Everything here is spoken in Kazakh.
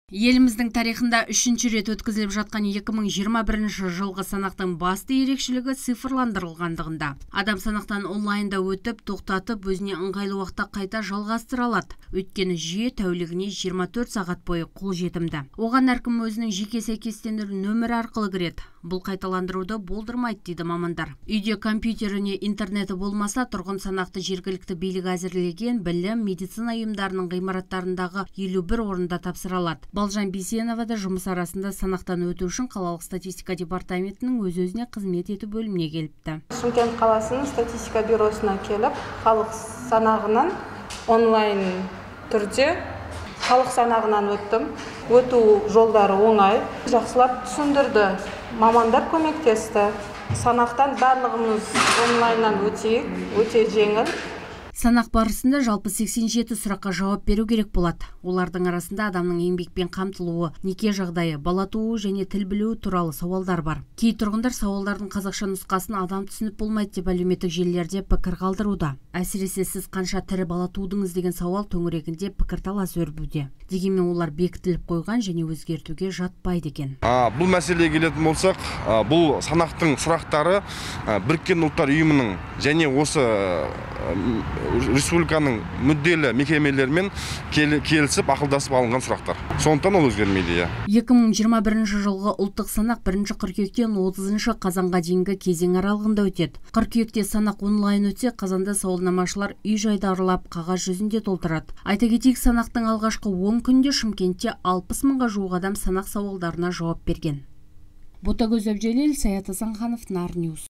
Еліміздің тарихында үшінші рет өткізіліп жатқан 2021 жылғы санақтың басты ерекшелігі цифрландырылғандығында. Адам санақтан онлайнда өтіп, тоқтатып, өзіне ыңғайлы уақытта қайта жалғастыра алады. Өйткені жүйе тәулігіне 24 сағат бойы қолжетімді. Оған әркім өзінің жеке сәйкестендіру нөмірі арқылы кіреді. Бұл қайталандыруды болдырмайды дейді мамандар. Үйде компьютеріне интернеті болмаса, тұрғын санақты жергілікті билік әзірлеген білім, медицина ұйымдарының ғимараттарындағы 51 орында тапсыра алады. Балжан Бейсенова да жұмыс арасында санақтан өту үшін қалалық статистика департаментінің өз-өзіне қызмет ету бөліміне келіпті. Шымкент қаласының статистика бюросына келіп, халық санағынан онлайн түрде халық санағынан өттім. Өту жолдары оңай, жақсылап түсіндірді. Мамандар көмектесті. Санақтан барлығымыз онлайннан өтейік, өте жеңіл. Санақ барысында жалпы 87 сұраққа жауап беру керек болады. Олардың арасында адамның еңбекпен қамтылуы, неке жағдайы, бала туу және тіл білуі туралы сауалдар бар. Кей тұрғындар сауалдардың қазақша нұсқасын адам түсініп болмайды деп әлеуметтік желілерде пікір қалдыруда. Әсіресе сіз қанша тірі бала тудыңыз деген сауал төңірегінде пікірталас өрбуде. Дегенмен олар бекітіліп қойған және өзгертуге жатпайды екен. Бұл мәселеге келетін болсақ, бұл санақтың сұрақтары Біріккен ұлттар ұйымының және осы республиканың мүдделі мекемелермен келісіп ақылдасып алынған сұрақтар. Сондықтан ол өзгермейді. 2021 жылғы ұлттық санақ 1 қыркүйектен 30 қазанға дейінгі кезең аралығында өтеді. Қыркүйекте санақ онлайн өтсе, қазанда сауалнамашылар үй-жайды аралап, қағаз жүзінде толтырады. Айта кетейік, санақтың алғашқы 10 күнде Шымкентте 60 мыңға жуық адам санақ сауалдарына жауап берген. Ботагөз Әбжелел, Саят Асанханов, Нар Ньюс.